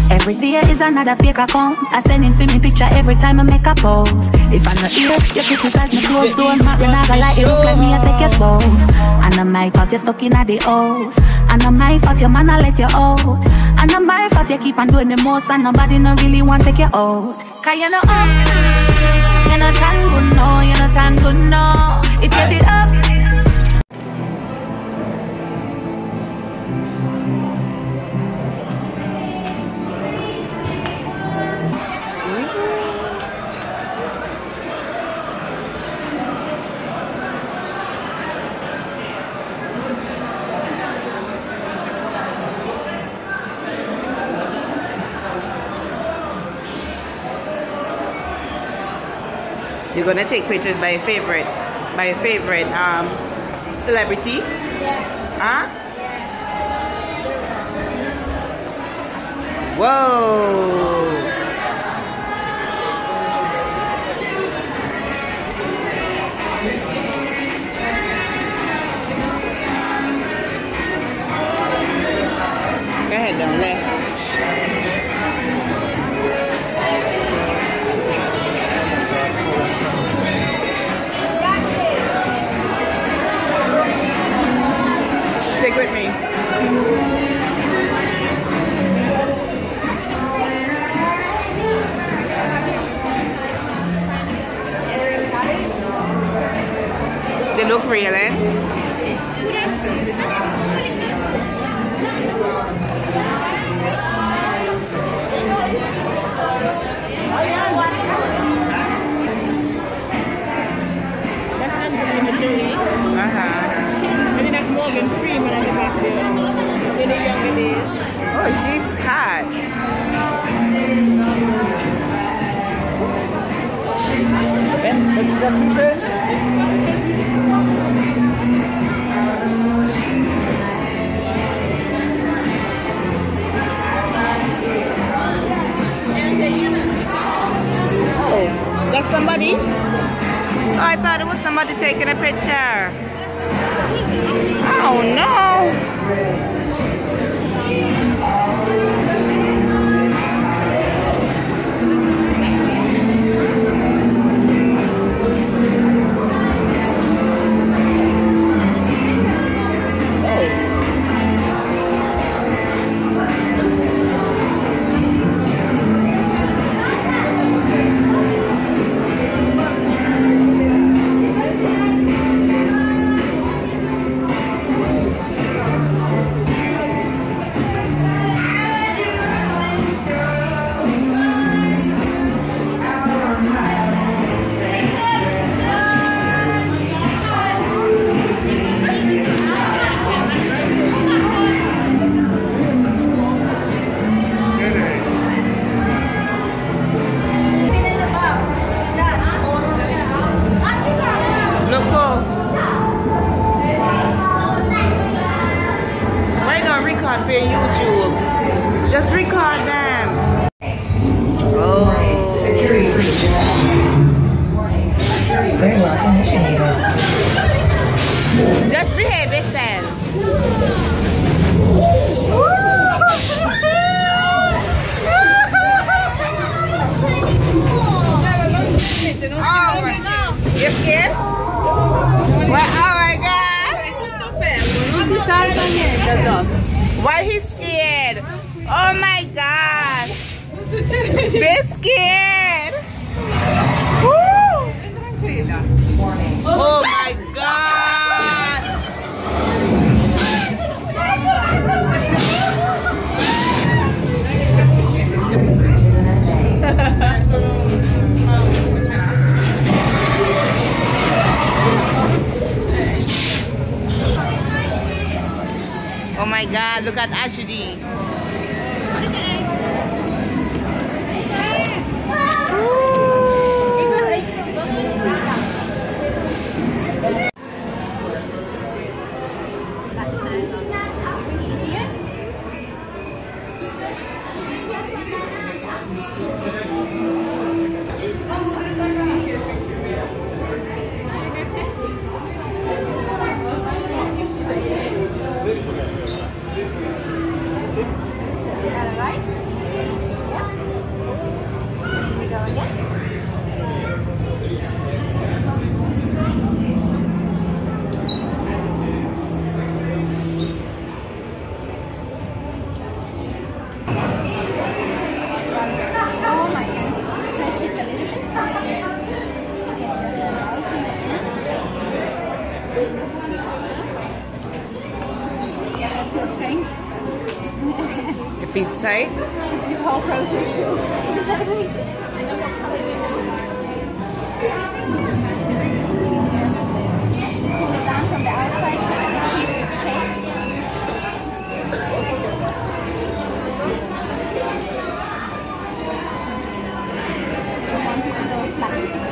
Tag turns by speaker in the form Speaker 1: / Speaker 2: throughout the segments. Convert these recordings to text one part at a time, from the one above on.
Speaker 1: Every day is another fake account. I send in for me picture every time I make a post. If I'm not here, you criticize me close. Don't matter, not gonna lie, it look like me, I take your spouse. And I'm my fault, you're stuck in at the house. And I'm my fault, your man, I let you out. And I'm my fault, you keep on doing the most. And nobody no really want to take you out. Cause you're not up, you're not tan good, no. You're not tan good, no. If you did up,
Speaker 2: you're gonna take pictures by your favorite celebrity? Yeah. Huh? Yeah. Whoa. Go ahead down left. Stick with me. They look real, eh?
Speaker 3: That's Angelina Jolie. I think that's Morgan Freeman at the back there. In the younger days.
Speaker 2: Oh, she's hot.
Speaker 3: What's that you say?
Speaker 2: Oh, that's somebody? Oh, I thought it was somebody taking a picture. Oh no! for YouTube. Just record them. Oh.
Speaker 4: Security breach. Very well initiated.
Speaker 2: Just behave yourself. You scared? Well, oh my God! Why he's scared? Oh my God! They're scared! Woo! Oh my God! Oh my God, look at Ashley. Piece tight.
Speaker 5: This whole process feels pull it down from the outside so that it keeps its shape. We want it to go flat.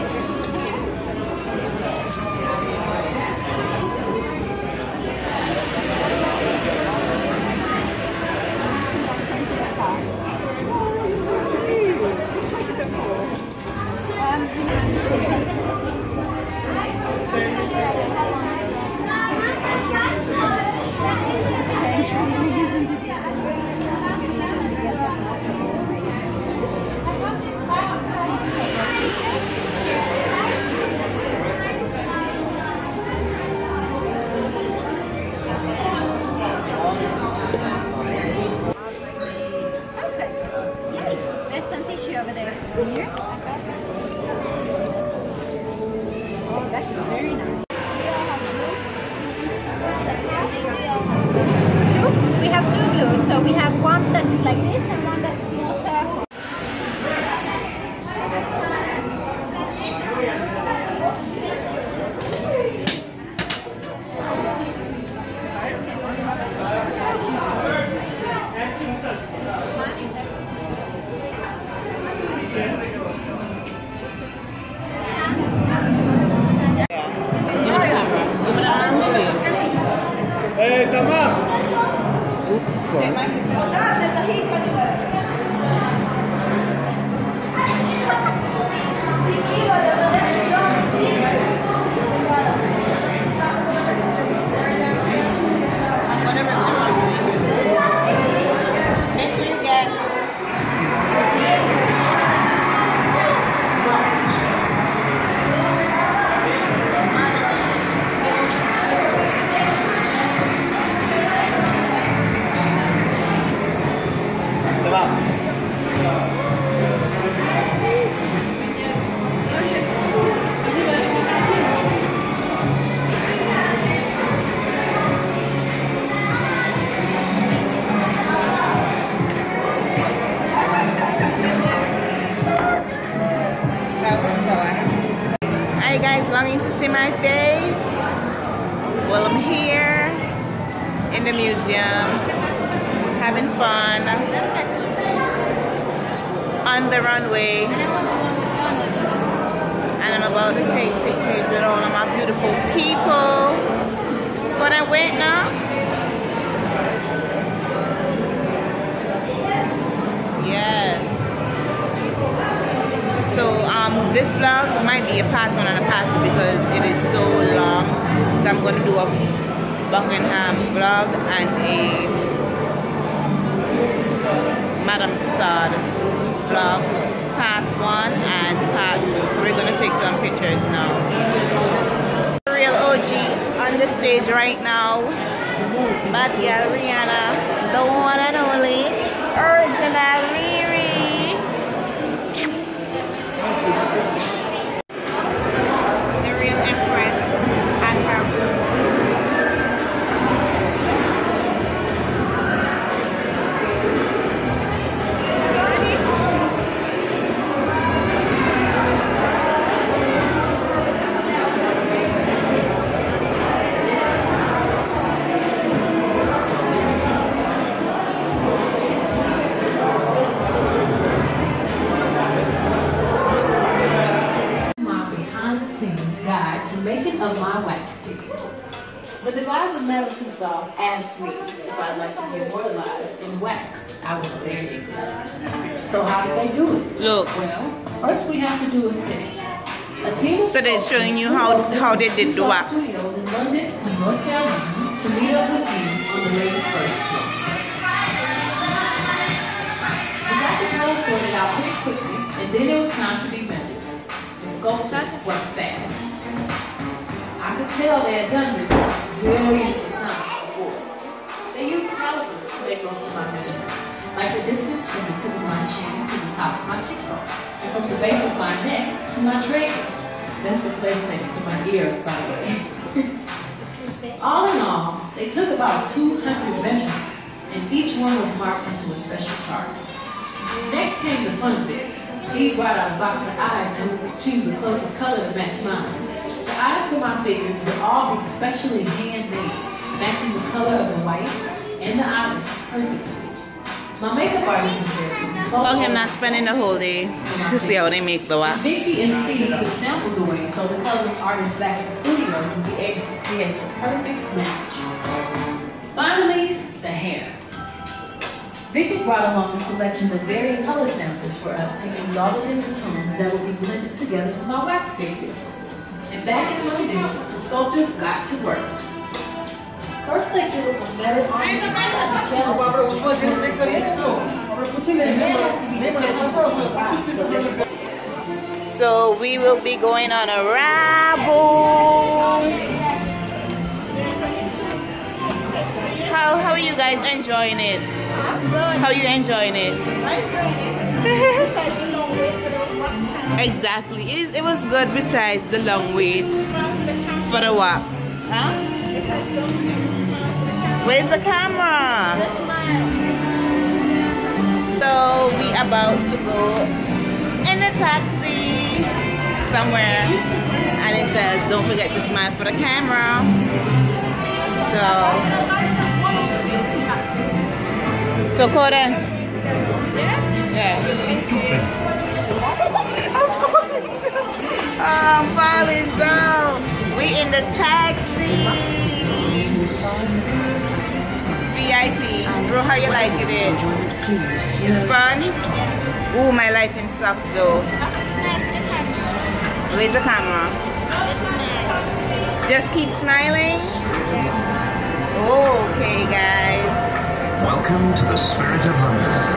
Speaker 2: Longing to see my face? Well, I'm here in the museum, having fun on the runway, and I'm about to take pictures with all of my beautiful people. Gonna wait now? Yes. So this vlog might be a part 1 and a part 2 because it is so long. So I'm going to do a Buckingham vlog and a Madame Tussauds vlog, part 1 and part 2. So we're going to take some pictures now. Real OG on the stage right now. Bad girl Rihanna, the one and only original Riri. The real Empress and her
Speaker 6: of my wax stick. But the Liza Madame Tussauds asked me if I'd like to be immortalized in wax. I was very excited. So how did they do it?
Speaker 2: Look.
Speaker 6: Well, first we have to do a setting.
Speaker 2: So they're showing you how they did the wax.
Speaker 6: Studios in London to North Carolina to meet up with you on the very first floor. We got the color sorted out pretty quickly, and then it was time to be measured. The sculptors were fast. I could tell they had done this millions of times before. They used calipers to make most of my measurements, like the distance from the tip of my chin to the top of my cheekbone, and from the base of my neck to my tragus. That's the place next to my ear, by the way. All in all, they took about 200 measurements, and and each one was marked into a special chart. Next came the fun bit. Steve brought out a box of eyes to choose the closest color to match mine. The eyes for my figures would all be specially handmade, matching the color of the whites and the iris perfectly. My makeup artist was there too.
Speaker 2: Okay, I'm not spending the whole day to see how they make the wax.
Speaker 6: Vicky and Steve took samples away so the coloring artists back at the studio would be able to create the perfect match. Finally, the hair. Vicky brought along a selection of various color samples for us to use all the different tones that would be blended together with my wax figures. And back in London, the sculptors got to work. First, they drew a letter on the skeleton. The hair has to be attached to the box so that
Speaker 2: So we will be going on a rabble. How are you guys enjoying it?
Speaker 5: Good.
Speaker 2: How are you enjoying it? Exactly. It was good besides the long wait for the wax. Huh? Where's the camera?
Speaker 5: Just smile.
Speaker 2: So we about to go in a taxi somewhere, and it says don't forget to smile for the camera. So Coda. Yeah. I'm falling down. We in the taxi. VIP. Bro, how you liking it? It's fun? Ooh, my lighting sucks though. Where's the camera? Just keep smiling. Okay, guys.
Speaker 7: Welcome to the Spirit of London.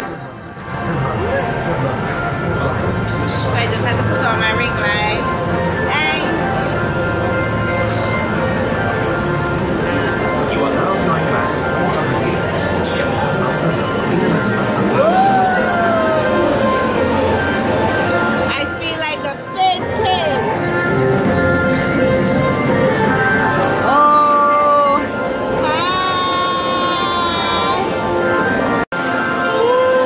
Speaker 2: So I just had to put on my ring light. Hey!
Speaker 7: You are now going back 400 years.
Speaker 2: I feel like a big kid. Oh, hi!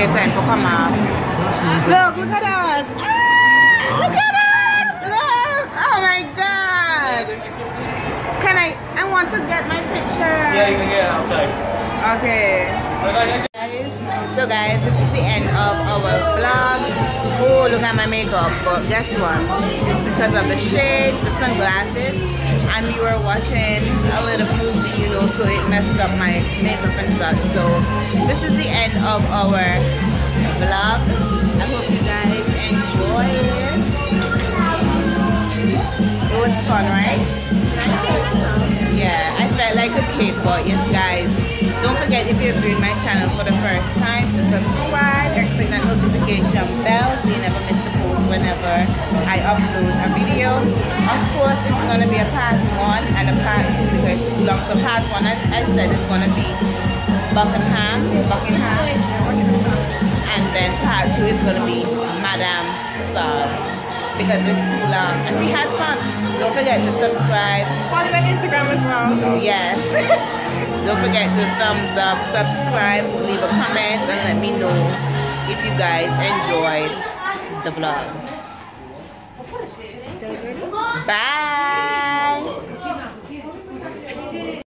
Speaker 2: your time for come off. Look at us. Ah, look at us. Look. Oh my God. Can I want to get my picture.
Speaker 8: Yeah, you can get it outside.
Speaker 2: Okay. So guys, this is the end of our vlog. Oh, look at my makeup. But guess what? It's because of the shades, the sunglasses, and we were watching a little movie, you know, so it messed up my makeup and stuff. So this is the end of our vlog. I hope you guys enjoy it. It was fun, right? Yeah, I felt like a kid, but yes guys, don't forget, if you're viewing my channel for the first time, to subscribe and click that notification bell so you never miss the post whenever I upload a video. Of course, it's going to be a part 1 and a part 2 because it's too long. So part 1, as I said, is going to be Buckingham, and then part 2 is going to be Madame Tussauds, because it's too long and we had fun. Don't forget to subscribe.
Speaker 3: Follow me on Instagram as well.
Speaker 2: Yes. Don't forget to thumbs up, subscribe, leave a comment, and let me know if you guys enjoyed the vlog. Bye.